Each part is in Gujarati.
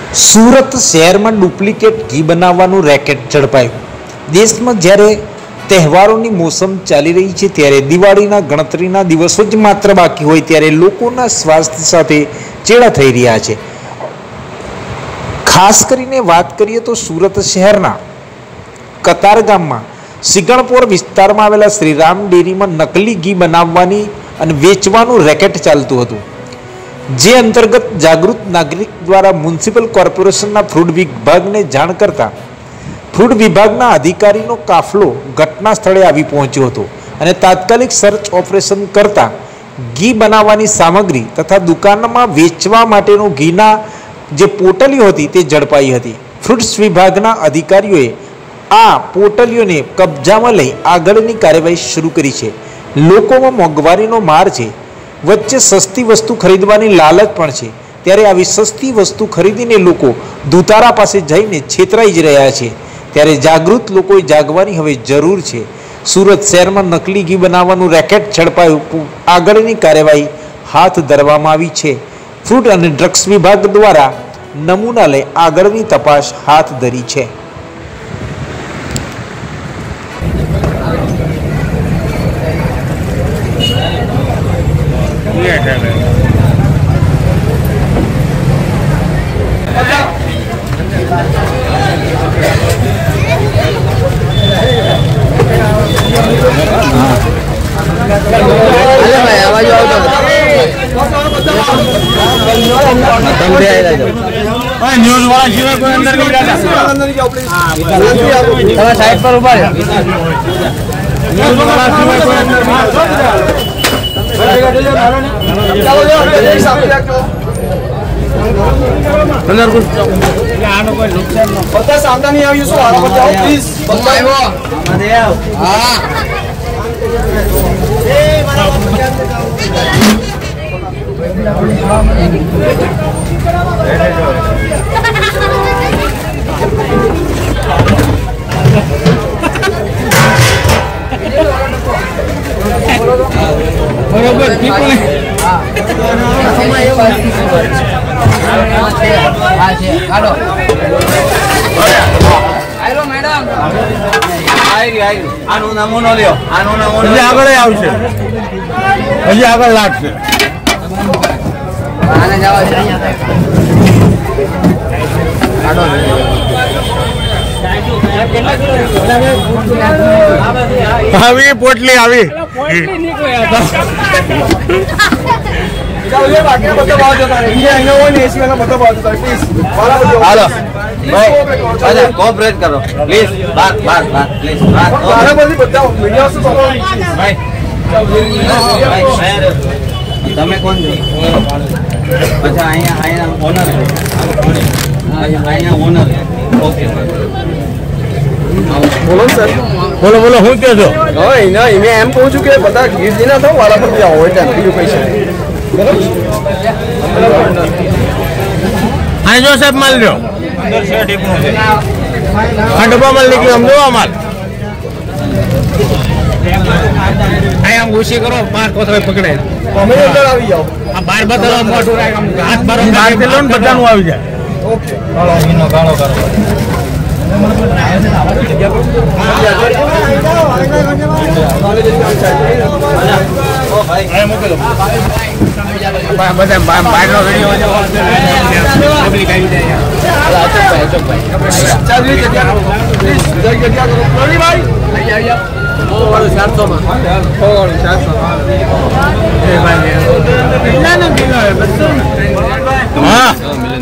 સુરત શહેરમાં ડુપ્લિકેટ ઘી બનાવવાનું રેકેટ ઝડપાયું। દેશમાં જ્યારે તહેવારોની મોસમ ચાલી રહી છે ત્યારે દિવાળીના ગણતરીના દિવસો જ માત્ર બાકી હોય ત્યારે લોકોના સ્વાસ્થ્ય સાથે ચેડા થઈ રહ્યા છે। ખાસ કરીને વાત કરીએ તો સુરત શહેરના કતારગામમાં સિગણપોર વિસ્તારમાં આવેલા શ્રીરામ ડેરીમાં નકલી ઘી બનાવવાની અને વેચવાનું રેકેટ ચાલતું હતું, જે અંતર્ગત જાગૃત નાગરિક દ્વારા મ્યુનિસિપલ કોર્પોરેશનના ફૂડ વિભાગને જાણ કરતા ફૂડ વિભાગના અધિકારીનો કાફલો ઘટના સ્થળે આવી પહોંચ્યો હતો અને તાત્કાલિક સર્ચ ઓપરેશન કરતા ઘી બનાવવાની સામગ્રી તથા દુકાનમાં વેચવા માટેનો ઘીના જે પોટલીઓ હતી તે ઝડપાઈ હતી। ફ્રૂટ્સ વિભાગના અધિકારીઓએ આ પોટલીઓને કબજામાં લઈ આગળની કાર્યવાહી શરૂ કરી છે। લોકોમાં મોંઘવારીનો માર છે, વચ્ચે સસ્તી વસ્તુ ખરીદવાની લાલચ પણ છે, ત્યારે આવી સસ્તી વસ્તુ ખરીદીને લોકો દુતારા પાસે જઈને છેતરાઈ જ રહ્યા છે। ત્યારે જાગૃત લોકોએ જાગવાની હવે જરૂર છે। સુરત શહેરમાં નકલી ઘી બનાવવાનું રેકેટ ઝડપાયું, આગળની કાર્યવાહી હાથ ધરવામાં આવી છે। ફૂડ અને ડ્રગ્સ વિભાગ દ્વારા નમૂના લઈ આગળની તપાસ હાથ ધરી છે। न्यूज वाला जीवन को अंदर नहीं जाता, थोड़ा साइड पर ऊपर न्यूज वाला जीवन को अंदर अंदर कुछ आनो कोई नुकसान न पता सावधान नहीं आवी सो आरा बचाओ प्लीज बताओ हां ए मारा बरोबर ठीक है। समय एवं हां છે કાઢો આયરો મેડમ આયરી આનો નમૂનો લ્યો, આનો નમૂનો હજી આગળ આવશે, હજી આગળ લાગશે, આને જવા દે અહીંયા કાઢો આવી પોટલી આવી પોટલી નીકળ્યા હતા चलो ये बाकी बता बहुत ज्यादा है ये आईना वो नहीं एसी वाला बता बहुत ज्यादा प्लीज हेलो भाई अच्छा कोऑपरेट करो प्लीज बात प्लीज बात बारह बजे बताओ मीडिया से बोलो भाई તમે કોણ છો? अच्छा आईना ओनर है, आईना ओनर है, ओके बोलो सर बोलो હું કહો છો? ઓય ના મેં એમ કહું છું કે બધા ગીર દીના તો વાળા પર જાઓ હોય ત્યાં બીજું કઈ છે આ જો સાહેબ માલ લ્યો અંદર છે ડીપનો છે આ ડબ્બા માલ નીકળ્યો આમ જોવા માલ આમ ઉછી કરો બાર કોથળે પકડે અમે અંદર આવી જાઓ આ બાર બદલો મોટું રાખ આમ હાથ બાર બાર થી લોન બધાનું આવી જાય ઓકે ગાળો મીનો ગાળો કરો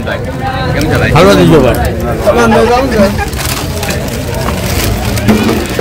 હલવા દીજો ભાઈ